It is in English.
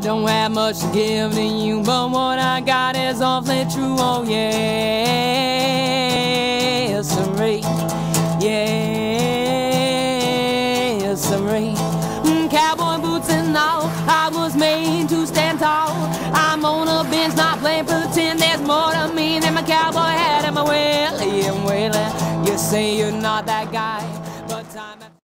don't have much to give to you, but what I got is awfully true. Oh yes, sirree. Yes, sirree. Cowboy boots and all, I was made to stand tall. I'm on a bench, not playing pretend. There's more to me than my cowboy hat and my willie and willie. You say you're not that guy.